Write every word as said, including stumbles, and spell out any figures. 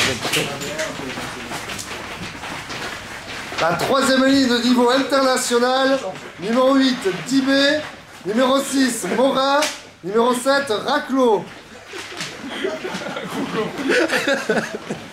La troisième ligne de niveau international, numéro huit, Tibet, numéro six, Morin, numéro sept, Raclo.